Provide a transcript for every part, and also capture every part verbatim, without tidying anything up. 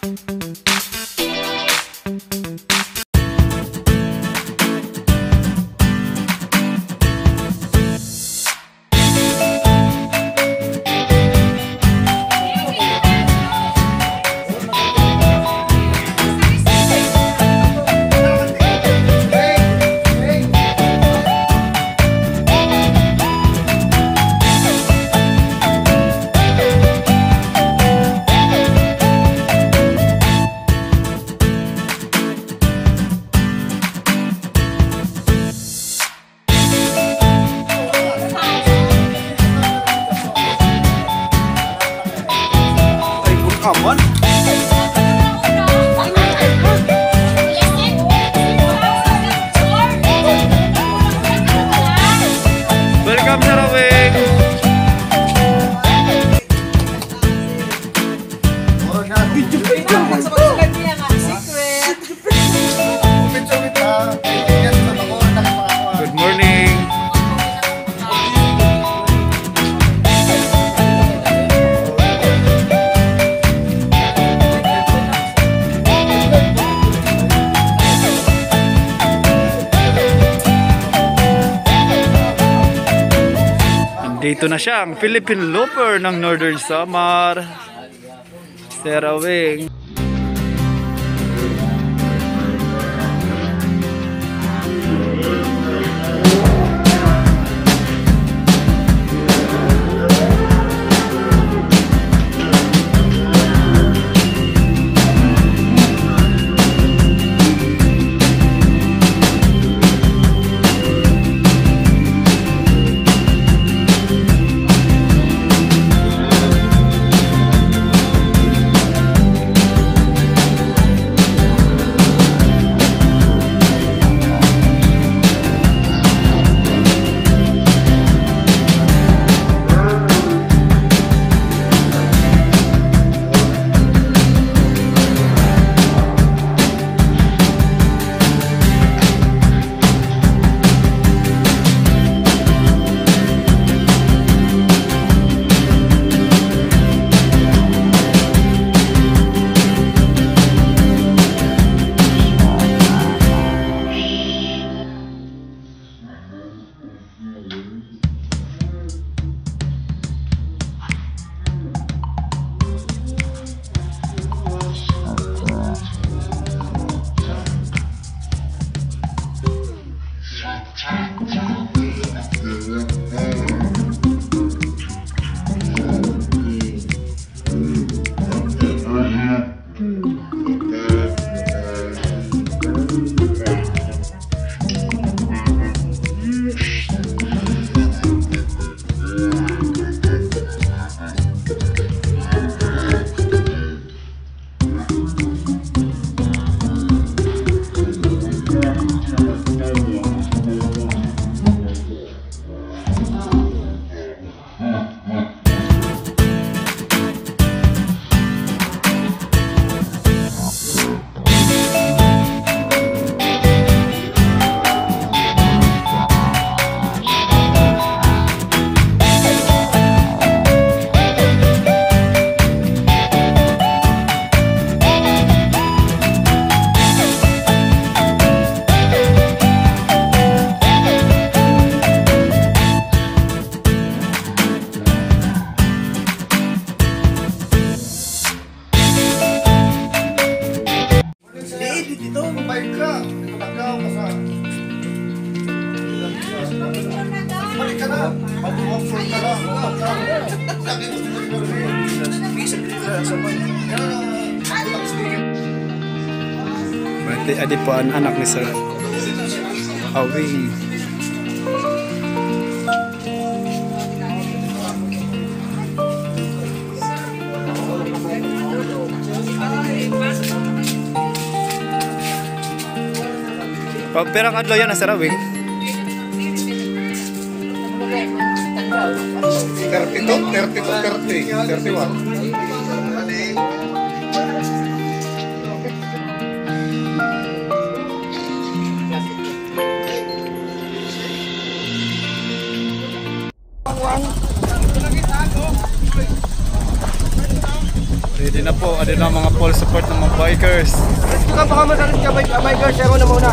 Welcome sa Aweng. Good morning. Dito na siya, ang Philippine Looper ng Northern Samar, Sir Aweng. Adi po ang anak ni Sir Aweng. Pagperang adlaw yan na Sir Aweng? thirty-two, thirty-two, thirty, thirty-one. Ready na po, din ang mga full support ng mga bikers. Let's go ka baka matalit ka bike, bikers, pero na muna.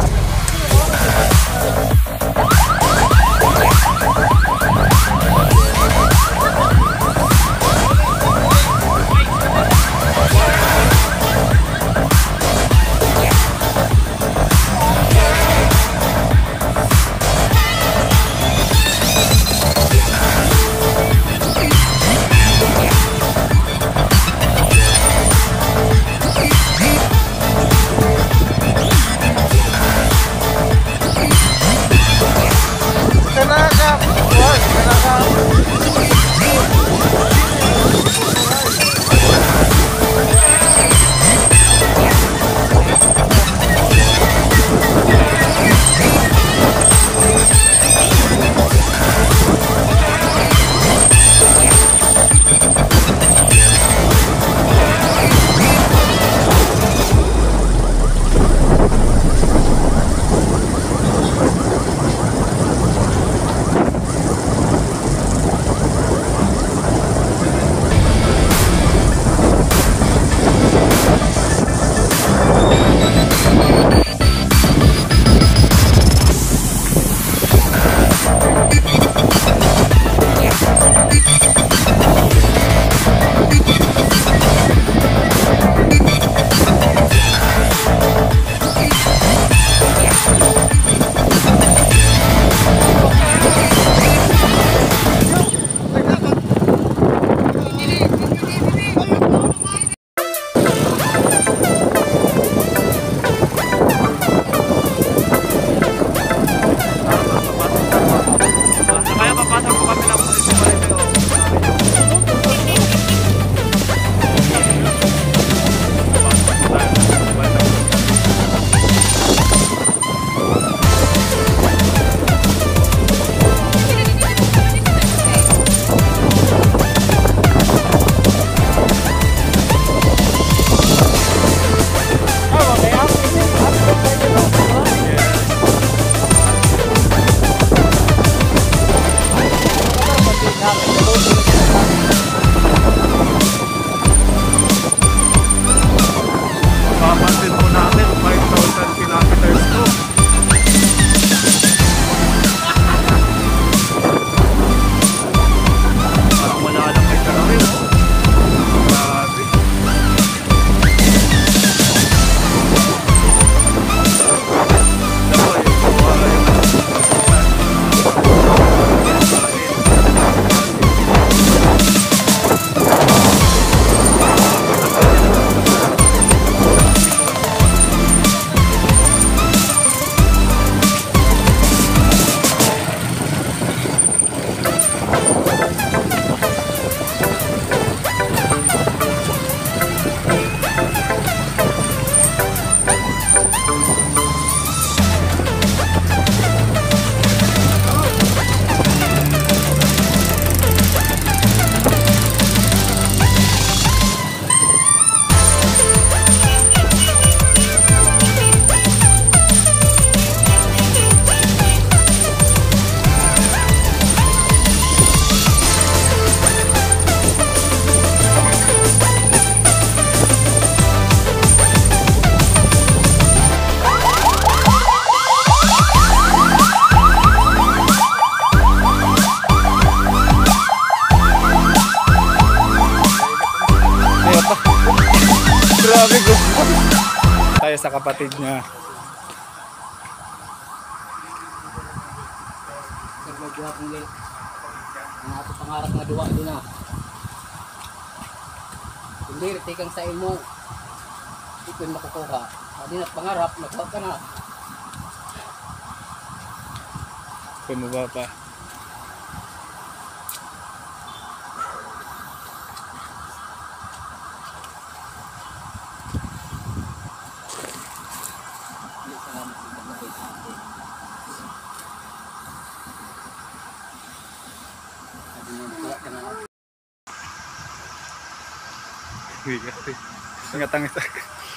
Grabe ko. Tayo sa kapatid niya. Ang ato pangarap nga duwa doon na. Hindi, tikang sa imo. Ito'y makukuha. Hindi na pangarap, nakuha ka na. Pumaba pa. Ngatang ito.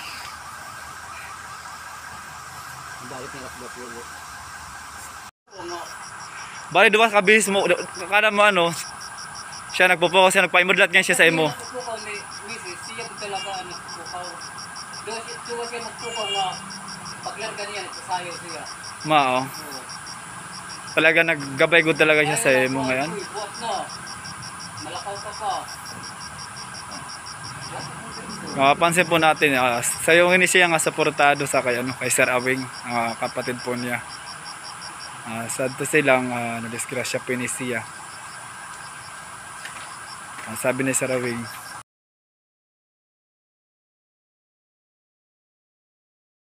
Bali duwa ka bis mo kada mo ano. Siya nagpo-focus siya nagpa-imodlat niya siya sa imo. Siya talaga ano. magpukaw. Doon siya doon siya magpukaw nga paglarga niya nagsasayaw siya. Mao. Oo. Talaga naggabay ko talaga siya sa imo ngayon. Uy, buhat na. Malakaw ka pa. Mapapansin po natin, uh, sayungin ni siya nga suportado sa kay, ano, kay Sir Aweng, uh, kapatid po niya. Uh, sad to say lang, uh, nadisgrasya po ni siya. Uh, sabi ni Sir Aweng,